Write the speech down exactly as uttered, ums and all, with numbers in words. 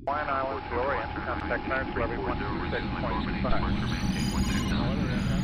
Hawaiian Islands, the Orient, contact clearance levy one two six point two five.